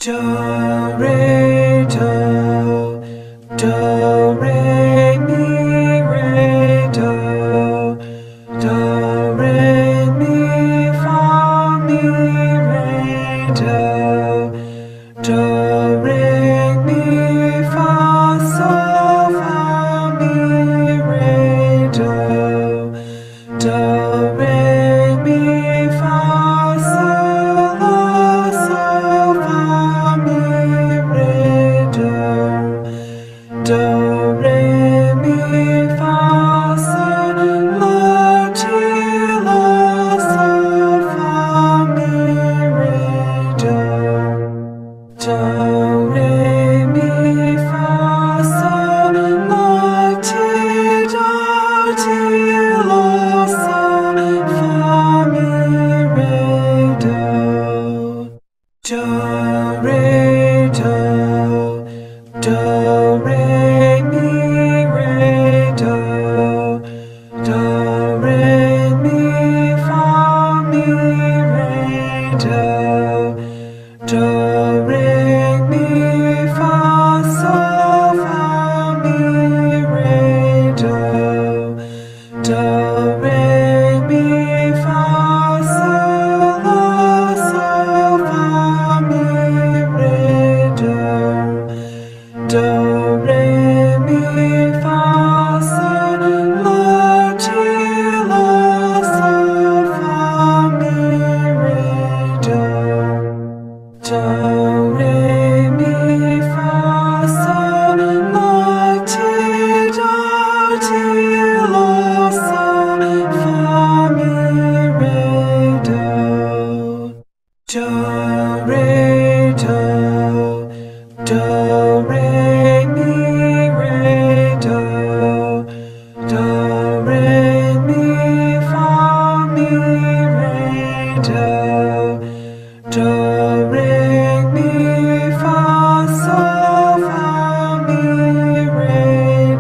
Do, re, do, do, re, mi, re, do, do, re, mi, fa, mi, re, do, re, mi, fa, sol, fa, mi, re, do, re, mi, fa, sol, la, sol, fa, mi, re, do, re, mi, fa, sol, la, ti, la, sol, fa, mi, re, do, re, mi, fa, sol, la, ti, do, ti, la, sol, fa, mi, re, do, re, do, re, mi, re, do, re, mi, fa, mi, re, do, re, mi, fa, sol, fa, mi, re, do, re, mi, fa, sol, la, sol, fa, mi, re, do, re, mi, fa, sol, la, ti, la, sol, fa, mi, re, do, re, mi, fa, sol, la, ti, do, ti, la, sol, fa, mi, re, do, re, do, re, mi, re, do, re, mi, fa, mi, re, do, re, mi, fa, sol, fa, mi, re,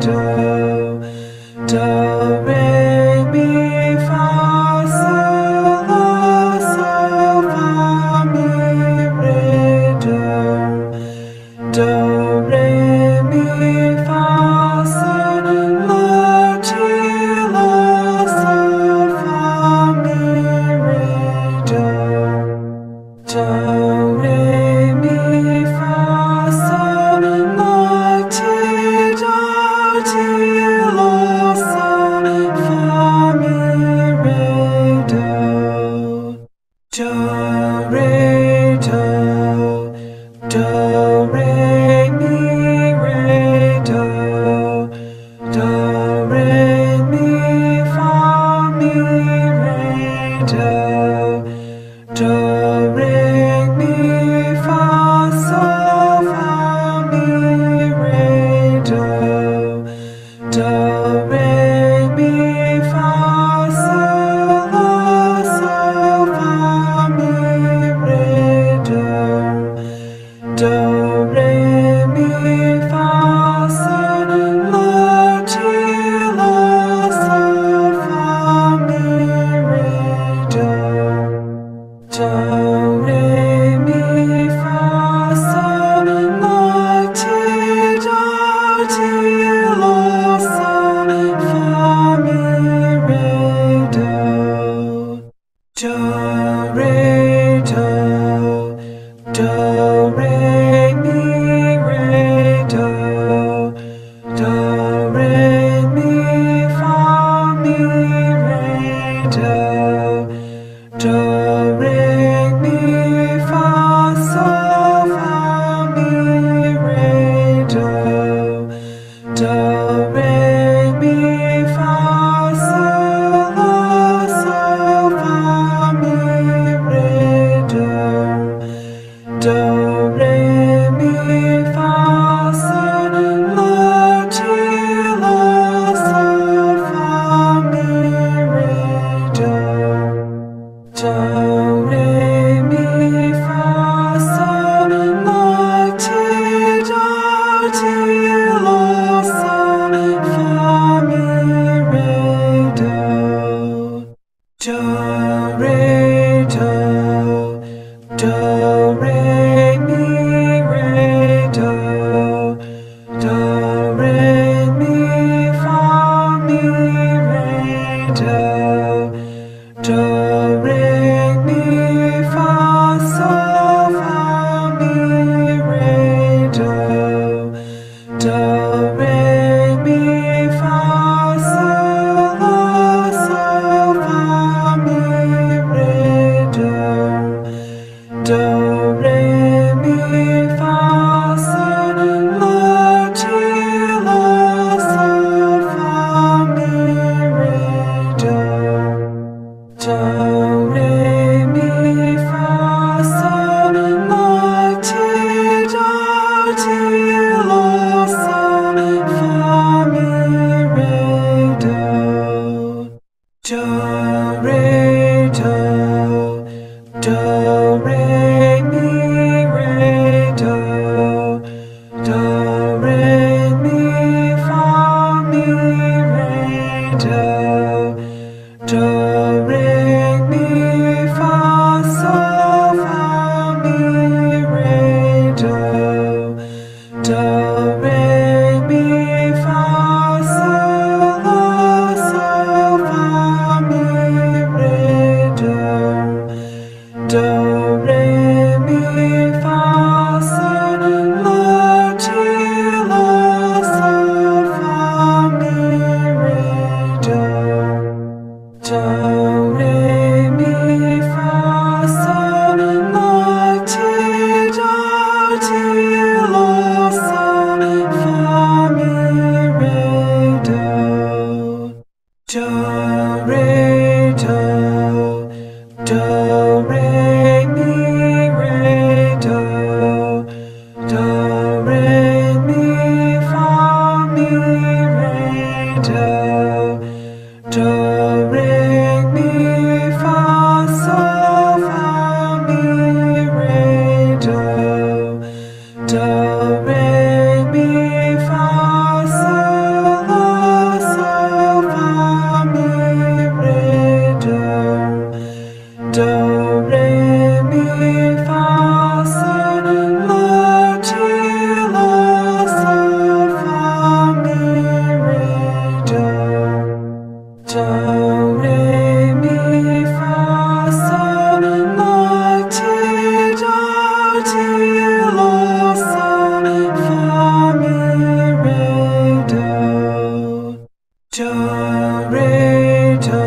do, re, mi, fa, sol, la, sol, fa, mi, re, do, re, mi, fa, sol, la, ti, la, sol, fa, mi, re, do, re, mi, fa, sol, la, ti, do, ti, la, sol, fa, mi, re, do, re, do, re, mi, re, do, re, mi, fa, mi, re, do, re, mi, fa, sol, fa, mi, re, do, re, mi, fa, sol, la, sol, fa, mi, re, do, re, mi, fa, sol, la, ti, la, sol, fa, mi, re, do, re, mi, fa, sol, la, ti, do, ti, la, sol, fa, mi, re, do, re, do, re, mi, re, do, re, mi, fa, mi, re, do, re, mi, fa, sol, fa, mi, re, do, re, mi, fa, sol, la, sol, fa, mi, re, do, re, mi, fa, sol, la, ti, la, sol, fa, mi, re, do, re, mi, fa, sol, la, ti, do, ti, la, sol, fa, mi, re, do, re, do, re, mi, do, re, mi, fa, mi, re, do, do, re, mi, fa, sol, fa, mi, re, do, do, re, mi, fa, sol, la, sol, fa, mi, re, do, do, re, mi, fa, sol, la, ti, la, sol, fa, mi, re, do, do, re, mi, fa, sol, la, ti, do, ti, la, sol, fa, mi, re, do, do, re, do,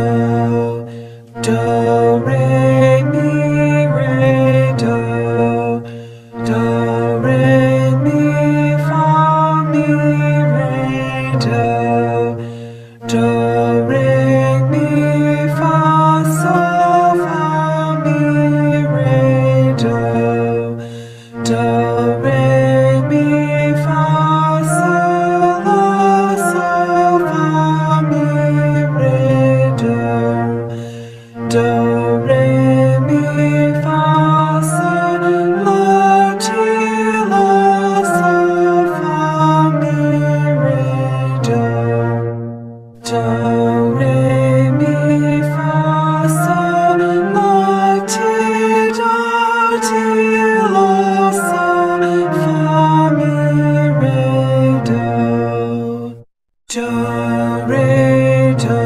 do, re, mi, re, do, do, re, mi, fa, mi, re, do, do, re, mi, fa, sol, fa, mi, re, do, do, re, mi, fa, sol, la, sol, fa, mi, re, do, do, re, mi, fa, sol, la, ti, la, sol, fa, mi, re, do, do, re, mi, fa, sol, la, ti, do, ti, la, sol, fa, mi, re, do, do, re, do,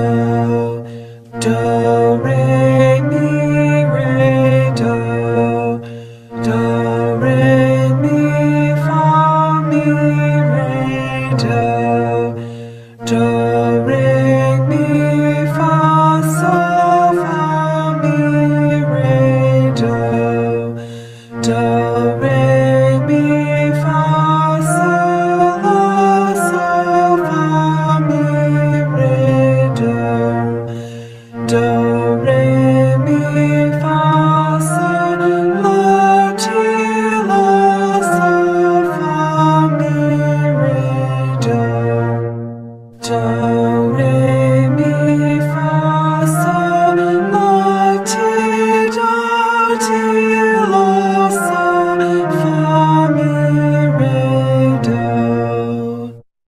do, re, mi, re, do, do, re, mi, fa, mi, re, do, do, re, mi, fa, sol, fa, mi, re, do, do, re, mi, fa, sol, la, sol, fa, mi, re, do, do, re,